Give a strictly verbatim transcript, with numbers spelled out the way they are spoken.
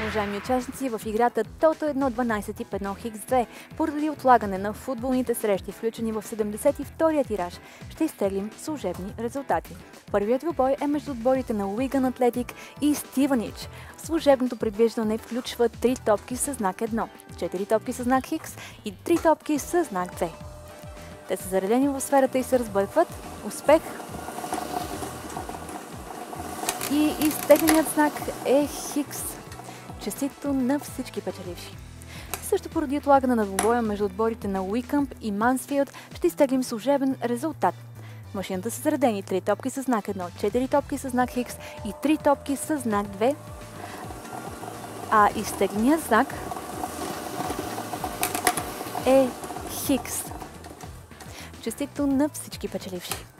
уважаеми участници, в играта Тото едно дванадесет и Педно Хикс две. Поради отлагане на футболните срещи, включени в седемдесет и втория тираж, ще изтеглим служебни резултати. Първият двубой е между отборите на Уиган Атлетик и Стивънич. Служебното предвиждане включва три топки със знак едно, четири топки със знак Хикс и три топки със знак две. Те са заредени в сферата и се разбъркват. Успех! И изтегленият знак е Хикс. Честито на всички печеливши. Също поради отлагане на двубоя между отборите на Уикъмп и Мансфилд ще изтеглим служебен резултат. В машината са заредени три топки със знак едно, четири топки със знак Хикс и три топки със знак две. А изтегленият знак е Хикс. Честито на всички печеливши.